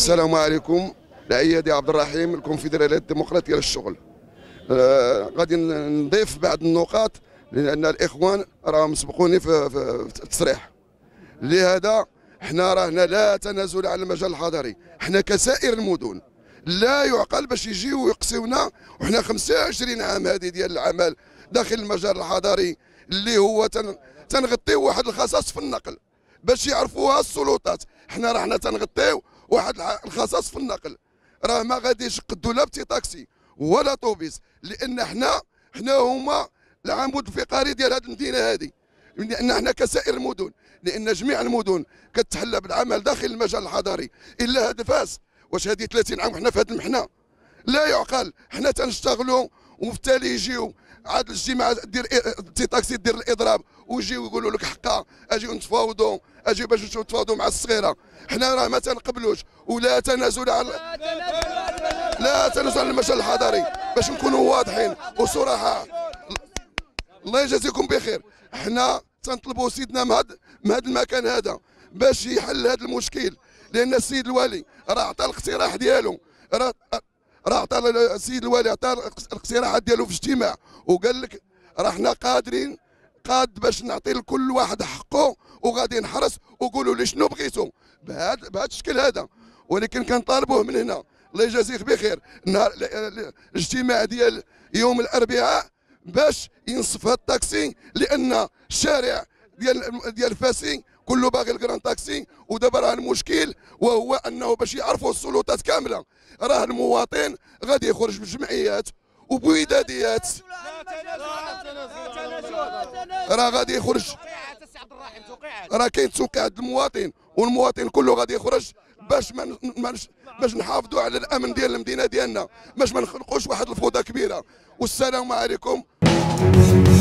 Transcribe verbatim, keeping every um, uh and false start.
السلام عليكم. العيادي عبد الرحيم، الكونفدراليه الديمقراطيه للشغل. آه غادي نضيف بعض النقاط لان الاخوان راهم سبقوني في, في, في التصريح. لهذا حنا رانا لا تنازل على المجال الحضري، حنا كسائر المدن لا يعقل باش يجيو ويقصيونا وحنا خمسة وعشرين عام هذه ديال العمل داخل المجال الحضري اللي هو تن تنغطيو واحد الخصاص في النقل باش يعرفوها السلطات. حنا راحنا تنغطيو واحد الخصاص في النقل، راه ما غاديش يقدوا لا بتي تاكسي ولا طوبيس، لان حنا حنا هما العمود الفقري ديال هذه المدينه هذه، لان حنا كسائر المدن، لان جميع المدن كتحلى بالعمل داخل المجال الحضري الا هذا فاس. واش هذه ثلاثين عام وحنا في هذه المحنه؟ لا يعقل. حنا تنشتغلوا وفي التالي يجيو عاد الاجتماع دير تي تاكسي دير الاضراب ويجيو يقولوا لك حقا اجيو نتفاوضوا، اجيو باش نمشيو نتفاوضوا مع الصغيره. حنا راه ما تنقبلوش ولا تنازل على لا تنازل على المجال الحضري باش نكونوا واضحين وصراحه. الله يجازيكم بخير. حنا تنطلبوا سيدنا من هذا من هذا المكان هذا باش يحل هذا المشكل، لان السيد الوالي راه عطى الاقتراح ديالو، راه راه عطى السيد الوالي عطى الاقتراحات ديالو في اجتماع وقال لك راه حنا قادرين قاد باش نعطي لكل واحد حقه وغادي نحرس وقولوا لي شنو بغيتوا بهذا بهذا الشكل هذا. ولكن كنطالبوه من هنا الله يجازيك بخير النهار الاجتماع ديال يوم الاربعاء باش ينصف هذا التاكسي، لان الشارع ديال ديال فاسي كله باغي الكران تاكسي. ودابا راه المشكل وهو انه باش يعرفوا السلطات كامله راه المواطن غادي يخرج بجمعيات وبوداديات، راه غادي يخرج، راه كاين توقيع المواطن والمواطن كله غادي يخرج باش ما باش نحافظوا على الامن ديال المدينه ديالنا، باش ما نخلقوش واحد الفوضى كبيره. والسلام عليكم.